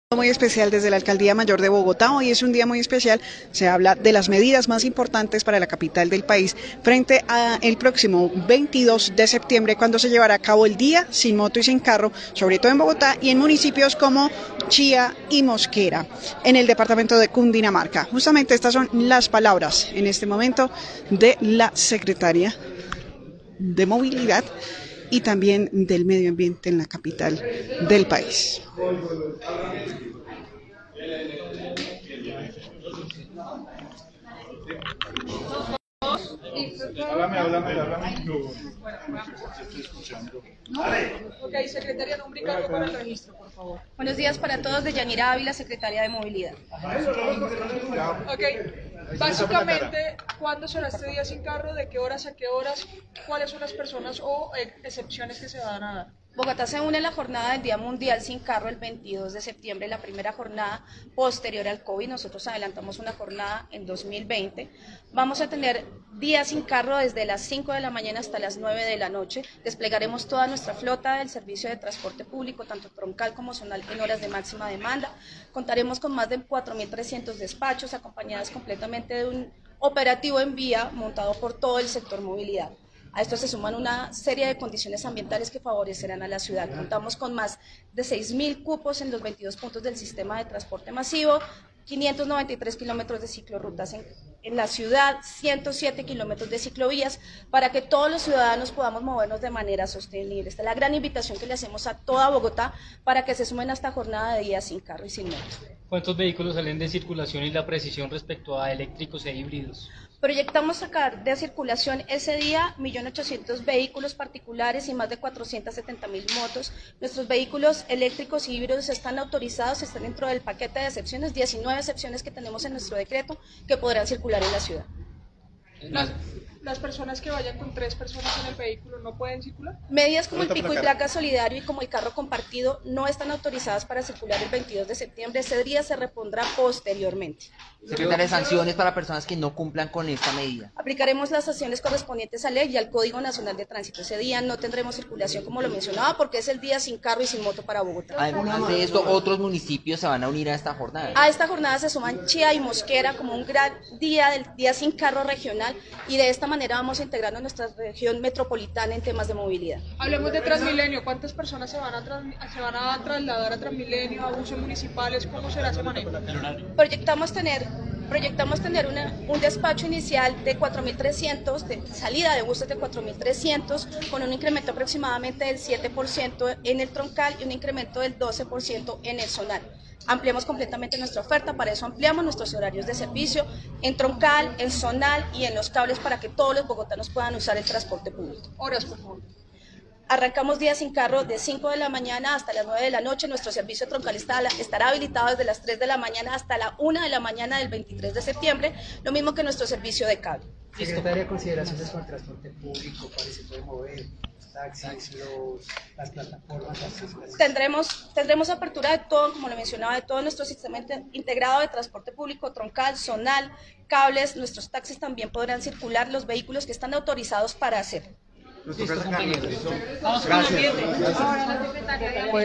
Muy especial desde la Alcaldía Mayor de Bogotá. Hoy es un día muy especial. Se habla de las medidas más importantes para la capital del país frente al próximo 22 de septiembre, cuando se llevará a cabo el Día Sin Moto y Sin Carro, sobre todo en Bogotá y en municipios como Chía y Mosquera, en el departamento de Cundinamarca. Justamente estas son las palabras en este momento de la secretaria de Movilidad y también del Medio Ambiente en la capital del país. Háblame. Ok, secretaria, nombre y cargo para el registro, por favor. Buenos días para todos, de Yanira Ávila, secretaria de Movilidad. Ok, básicamente, ¿cuándo será este día sin carro? ¿De qué horas a qué horas? ¿Cuáles son las personas o excepciones que se van a dar? Bogotá se une a la jornada del Día Mundial Sin Carro el 22 de septiembre, la primera jornada posterior al COVID. Nosotros adelantamos una jornada en 2020. Vamos a tener días sin carro desde las 5 de la mañana hasta las 9 de la noche. Desplegaremos toda nuestra flota del servicio de transporte público, tanto troncal como zonal, en horas de máxima demanda. Contaremos con más de 4.300 despachos, acompañadas completamente de un operativo en vía montado por todo el sector movilidad. A esto se suman una serie de condiciones ambientales que favorecerán a la ciudad. Contamos con más de 6.000 cupos en los 22 puntos del sistema de transporte masivo, 593 kilómetros de ciclorrutas en la ciudad, 107 kilómetros de ciclovías, para que todos los ciudadanos podamos movernos de manera sostenible. Esta es la gran invitación que le hacemos a toda Bogotá para que se sumen a esta jornada de días sin carro y sin moto. ¿Cuántos vehículos salen de circulación y la precisión respecto a eléctricos e híbridos? Proyectamos sacar de circulación ese día 1.800.000 vehículos particulares y más de 470.000 motos. Nuestros vehículos eléctricos y híbridos están autorizados, están dentro del paquete de excepciones, 19 excepciones que tenemos en nuestro decreto que podrán circular en la ciudad. ¿Las personas que vayan con 3 personas en el vehículo no pueden circular? Medidas como el pico y placa solidario y como el carro compartido no están autorizadas para circular el 22 de septiembre. Ese día se repondrá posteriormente. Secretaria, sanciones para personas que no cumplan con esta medida. Aplicaremos las sanciones correspondientes a ley y al Código Nacional de Tránsito. Ese día no tendremos circulación, como lo mencionaba, porque es el día sin carro y sin moto para Bogotá. Además de esto, otros municipios se van a unir a esta jornada. A esta jornada se suman Chía y Mosquera como un gran día del día sin carro regional, y de esta manera vamos a integrarnos en nuestra región metropolitana en temas de movilidad. Hablemos de Transmilenio. ¿Cuántas personas se van a trasladar a Transmilenio, a buses municipales? ¿Cómo será ese manejo? Proyectamos tener un despacho inicial de 4.300, de salida de buses de 4.300, con un incremento aproximadamente del 7% en el troncal y un incremento del 12% en el zonal. Ampliamos completamente nuestra oferta, para eso ampliamos nuestros horarios de servicio en troncal, en zonal y en los cables, para que todos los bogotanos puedan usar el transporte público. Horas, por favor. Arrancamos días sin carro de 5 de la mañana hasta las 9 de la noche. Nuestro servicio troncal estará habilitado desde las 3 de la mañana hasta la 1 de la mañana del 23 de septiembre, lo mismo que nuestro servicio de cable. Secretaria, consideraciones con el transporte público, ¿cuáles se puede mover? Los taxis, las plataformas, Tendremos apertura de todo, como lo mencionaba, de todo nuestro sistema integrado de transporte público, troncal, zonal, cables. Nuestros taxis también podrán circular, los vehículos que están autorizados para hacerlo. Listo, compañeros. Gracias.